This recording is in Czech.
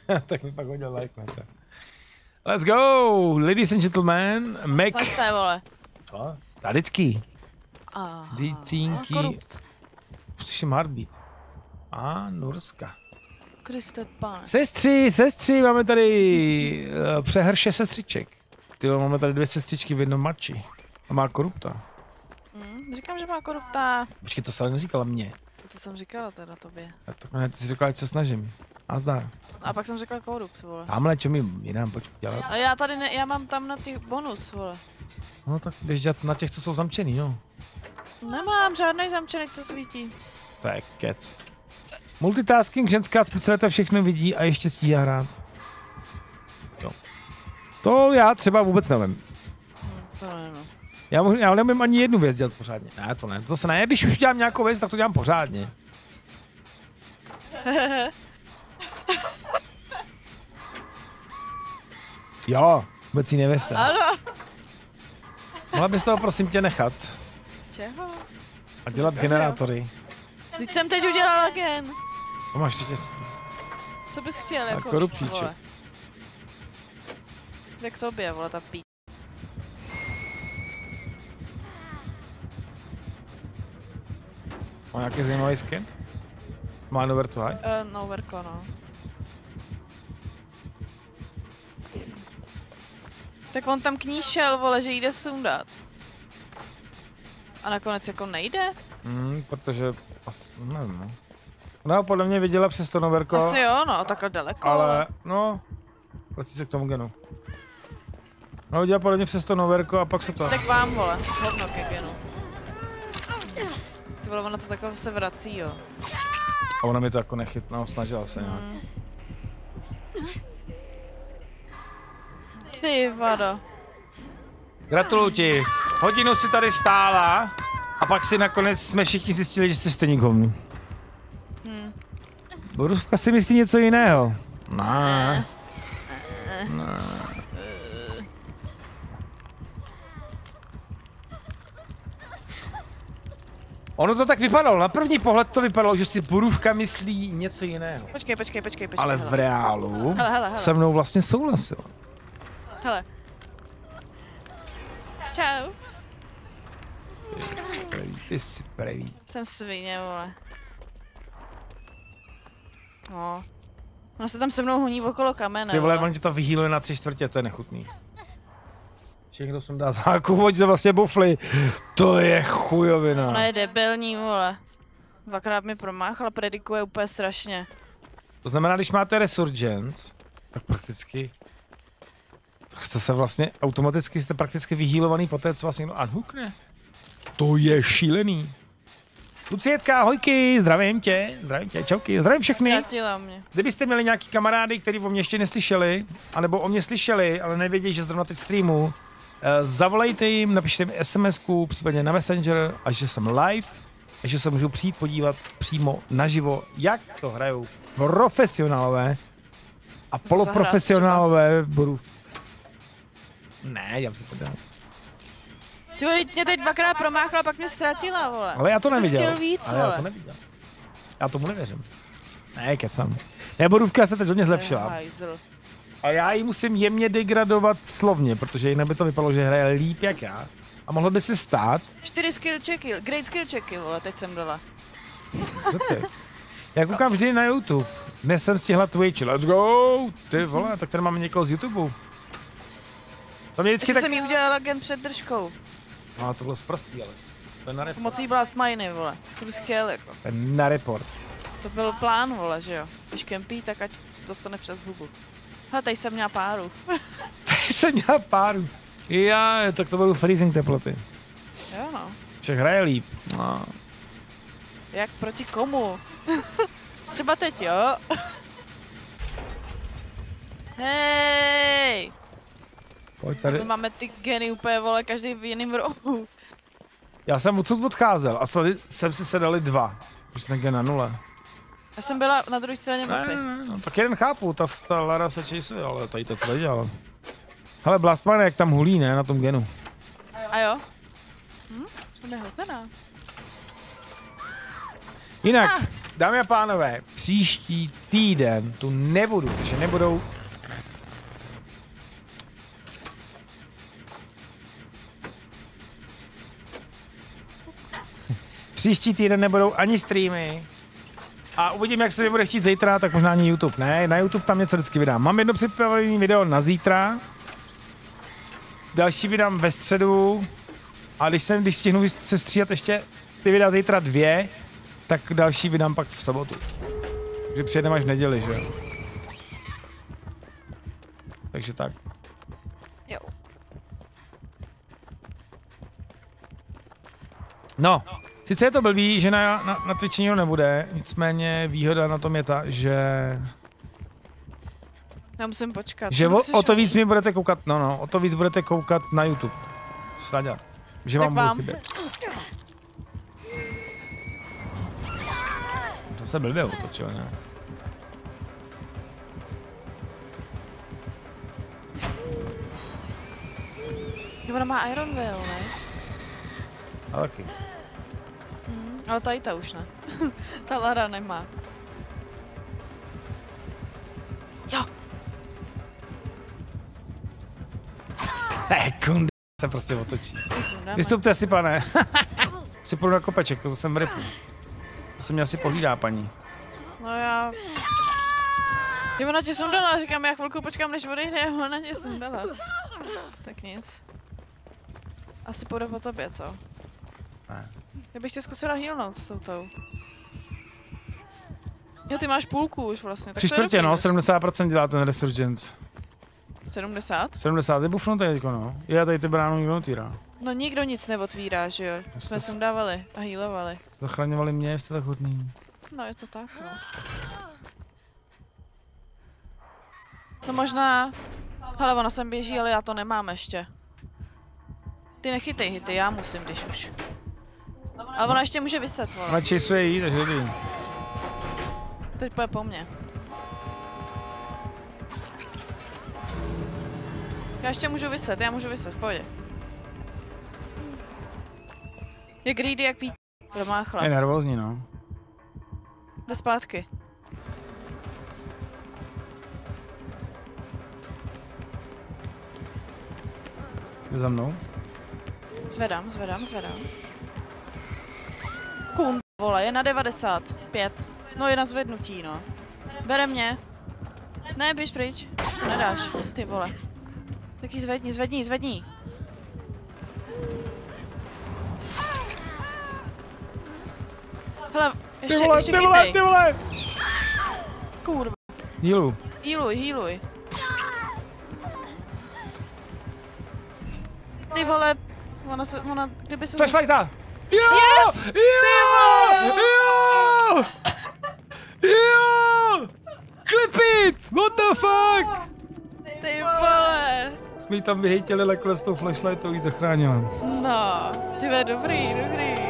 Tak mi pak hodil like na to. Let's go, ladies and gentlemen, Mac. Snaž se, vole. Co? Tadycký. Dicínky. Slyším heartbeat. Norska. Kriste pane. Sestři, máme tady přehrše sestřiček. Tyjo, máme tady 2 sestřičky v jednom matči. A má korupta. Říkám, že má korupta. Počkej, to se ale neříkala mě. To jsem říkala teda tobě. A tak ne, ty jsi řekla, ať se snažím. A zdar. A pak jsem řekla korupt, vole. Tamhle, čo mi jinam, pojď dělat. Ale já tady ne, já mám tam na těch bonus, vole. No tak běž dělat na těch, co jsou zamčený, no. Nemám žádnej zamčený, co svítí. To je kec. Multitasking, ženská specialita všechno vidí a ještě stíhá hrát. Jo. To já třeba vůbec nevím. To ne, no. Já nevím ani jednu věc dělat pořádně. Ne, to ne. To se ne. Když už dělám nějakou věc, tak to dělám pořádně. Jo, vůbec jí nevěřte. Ano. Mohla bys toho prosím tě nechat. Čeho? A dělat generátory. Teď jsem teď udělala gen. To máš štěstí. Co bys chtěl, jako korupčíček. vole? Tak tobě, vole, ta pí. Má nějaký zajímavý skin? Má nowhere to hide? Nowhereko, no. Tak on tam k ní šel, vole, že jde sundat. A nakonec jako nejde? Protože nevím, no. Ona ho podle mě viděla přes to noverko. Asi jo, no, takhle daleko. Ale, no, vrací se k tomu genu. No, viděla podle mě přes to noverko a pak se to... Tak vám, vole, hovno ke genu. Ty vole, ona to takhle se vrací, jo. A ona mi to jako nechytla, snažila se nějak. Ty vado. Gratuluju ti. Hodinu si tady stála a pak si nakonec jsme všichni zjistili, že jsi stejný hovný. Borůvka si myslí něco jiného. Ne. Ono to tak vypadalo, na první pohled to vypadalo, že si Borůvka myslí něco jiného. Počkej. Ale v reálu hele. se mnou vlastně souhlasila. Hele. Čau. Ty jsi pravý. Jsem svině, vole. No. Ona se tam se mnou honí okolo kamene, Ty vole, on ti to vyhýluje na 3/4, to je nechutný. Všechno jsem dá záku, hoď se vlastně bufly. To je chujovina. Ona je debilní, vole. Dvakrát mi promáchala, predikuje úplně strašně. To znamená, když máte Resurgence, tak prakticky... Tak jste se vlastně, automaticky jste prakticky vyhýlovaný po té, co vás někdo unhookne. To je šílený. Lucietka, ahojky, zdravím tě, čauky, zdravím všechny. Ztratila mě. Kdybyste měli nějaký kamarády, kteří o mě ještě neslyšeli, anebo o mě slyšeli, ale nevědějí, že zrovna teď streamu, zavolejte jim, napište mi SMS-ku, případně na Messenger, a že jsem live, a že se můžu přijít podívat přímo naživo, jak to hrajou profesionálové a poloprofesionálové budu. Ne, já se to dám. Ty vole, mě teď dvakrát promáchla, pak mě ztratila, vole. Ale já to neviděl. Chtěl víc, ale já to neviděl. Já tomu nevěřím. Ne, kecam. Ne, Borůvka se teď hodně zlepšila. A já ji musím jemně degradovat slovně, protože jinak by to vypadalo, že hraje líp jak já. A mohlo by se stát... 4 skill checky, great skill checky, vole, teď jsem dala. Já koukám vždy na YouTube. Dnes jsem stihla Twitch, let's go! Ty vole, tak tady máme někoho z YouTube. To mě vždycky tak... jsem jí udělala gen před držkou. No, to bylo sprostý, ale... To je na report. Pomocí blast miny, vole. Co bys chtěl, jako? To je na report. To byl plán, vole, že jo? Když kempí, tak ať dostane přes hubu. Hele, tady jsem měla páru. Tady jsem měla páru. Já, tak to byl freezing teploty. Jo, no. Však hraje líp. No. Jak proti komu? Třeba teď, jo? Hej! Pojď tady. My máme ty geny úplně, vole, každý v jiném rohu. Já jsem odsud odcházel a jsem si sedali 2. Protože jsem gen na 0. Já jsem byla na druhé straně mapy. Ne, no, tak jeden chápu, ta Lara se chaseuje, ale tady to co tady dělal. Hele, Blastman, jak tam hulí, ne, na tom genu. A jo? To je hozená. Jinak, dámy a pánové, příští týden tu nebudu, takže nebudou... Příští týden nebudou ani streamy. A uvidím, jak se mi bude chtít zítra, tak možná ani YouTube. Ne, na YouTube tam něco vždycky vydám. Mám jedno připravené video na zítra. Další vydám ve středu. A když stihnu se stříhat ještě ty videa zítra 2, tak další vydám pak v sobotu. Takže přijedeme až v neděli, že jo? Takže tak. Jo. No, sice je to blbý, že na Twitchi nikdo nebude, nicméně výhoda na tom je ta, že... Já musím počkat. Že o to víc mi budete koukat, o to víc budete koukat na YouTube. Šlaďa. Že tak vám budu chybět. To se blbě otočilo, ne? Jo, ona má Iron Will, nice. A taky. Ale tady ta už ne. Ta Lara nemá. Jo. Kunde se prostě otočí. Sundáme. Vystupte si, pane. Si půjdu na kopeček, to jsem v ripu. To se mě asi pohlídá, paní. No já... Jo, ona tě sundala, říkám, já chvilku počkám, než odejde, a ona tě sundala. Tak nic. Asi půjde po tobě, co? Ne. Já bych tě zkusila healnout s toutou. Jo, ty máš půlku už vlastně, tak 3/4, no, 70% dělá ten Resurgence. 70? 70 je buffnutý teďko, no. Já tady ty bránu nikdo netýrá. No nikdo nic neotvírá, že jo? Jsme sundávali a healovali. Zachraňovali mě, jste tak hodný. No je to tak, no. No možná... Hele, ona sem běží, ale já to nemám ještě. Ty nechytej hity, já musím, když už. Ale ona ještě může vyset, vole. Ona chaseuje jí, takže dobrý. Teď půjde po mně. Já ještě můžu vyset, pojď. Je greedy jak pít. To má chlap. Je nervózní, no. Jde zpátky. Jde za mnou. Zvedám. Vole, je na 95. No je na zvednutí, no. Bere mě. Ne, běž pryč. To nedáš, ty vole. Tak jí zvedni. Hele, ještě chytej. Ty vole! Kurva. Healuj. Ty vole, ona, kdyby se... Flashlighta! Jo! Yes! Jo! Clip it! What the fuck? Ty vole! Jsme jí tam vyhejtili, ale nakonec s tou flashlightou jí zachránila. No, ty vole, dobrý.